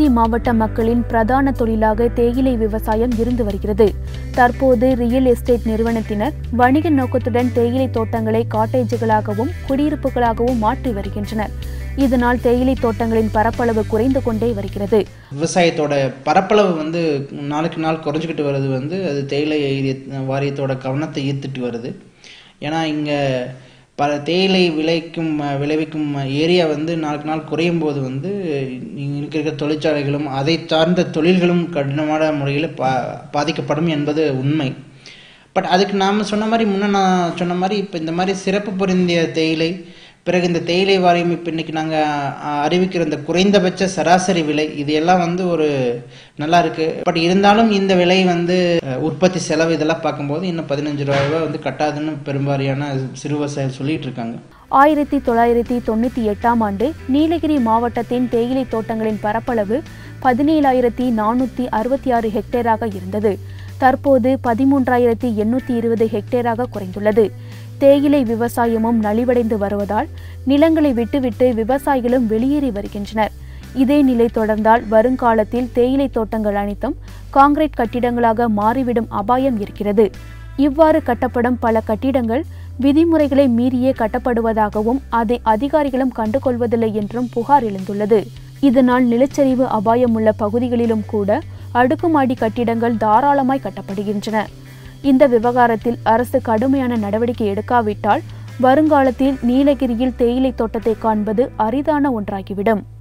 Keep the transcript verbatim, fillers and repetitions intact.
மாவட்ட மக்களின் பிரதான தொழிலாக தேயிலை விவசாயம் இருந்து வருகிறது. தற்போது ரியல் எஸ்டேட் நிறுவனத்தினர் வணிக நோக்கத்துடன் தேயிலை தோட்டங்களை காட்டேஜுகளாகவும் குடியிருப்புகளாகவும் மாற்றி வருகின்றனர். இதனால் தேயிலை தோட்டங்களின் பரப்பளவு குறைந்து கொண்டே வருகிறது. விவசாயத்தோட பரப்பளவு வந்து நாளுக்கு நாள் குறைஞ்சிக்கிட்டு வருது. வந்து அது தேயிலை வாரியத்தோட கவனத்தை ஈர்த்துட்டு வருது. ஏன்னா இங்கே பல தேயிலை விளைக்கும் விளைவிக்கும் ஏரியா வந்து நாளுக்கு நாள் குறையும் போது வந்து இங்கே இருக்கிற தொழிற்சாலைகளும் அதை சார்ந்த தொழில்களும் கடினமான முறையில் பா பாதிக்கப்படும் என்பது உண்மை. பட் அதுக்கு நாம் சொன்ன மாதிரி முன்னே நான் சொன்ன மாதிரி இப்போ இந்த மாதிரி சிறப்பு பொருந்திய தேயிலை, பிறகு இந்த தேயிலை வாரியம் இப்போ இன்றைக்கி நாங்கள் அறிவிக்கிற இந்த குறைந்தபட்ச சராசரி விலை, இது எல்லாம் வந்து ஒரு நல்லா இருக்குது. பட் இருந்தாலும் இந்த விலை வந்து உற்பத்தி செலவு இதெல்லாம் பார்க்கும்போது இன்னும் பதினஞ்சு ரூபாய் வந்து கட்டாதுன்னு பெரும்பாலான சிறு விவசாயிகள் சொல்லிட்டு இருக்காங்க. ஆயிரத்தி தொள்ளாயிரத்தி தொண்ணூற்றி எட்டாம் ஆண்டு நீலகிரி மாவட்டத்தின் தேயிலை தோட்டங்களின் பரப்பளவு பதினேழாயிரத்தி நானூற்றி அறுபத்தி ஆறு ஹெக்டேராக இருந்தது. தற்போது பதிமூன்றாயிரத்தி எண்ணூற்றி இருபது ஹெக்டேராக குறைந்துள்ளது. தேயிலை விவசாயமும் நலிவடைந்து வருவதால் நிலங்களை விட்டுவிட்டு விவசாயிகளும் வெளியேறி வருகின்றனர். இதே நிலை தொடர்ந்தால் வருங்காலத்தில் தேயிலை தோட்டங்கள் அனைத்தும் கான்கிரீட் கட்டிடங்களாக மாறிவிடும் அபாயம் இருக்கிறது. இவ்வாறு கட்டப்படும் பல கட்டிடங்கள் விதிமுறைகளை மீறியே கட்டப்படுவதாகவும் அதை அதிகாரிகளும் கண்டுகொள்வதில்லை என்றும் புகார் எழுந்துள்ளது. இதனால் நிலச்சரிவு அபாயம் உள்ள பகுதிகளிலும் கூட அடுக்குமாடி கட்டிடங்கள் தாராளமாய் கட்டப்படுகின்றன. இந்த விவகாரத்தில் அரசு கடுமையான நடவடிக்கை எடுக்காவிட்டால் வருங்காலத்தில் நீலகிரியில் தேயிலை தோட்டத்தை காண்பது அரிதான ஒன்றாகிவிடும்.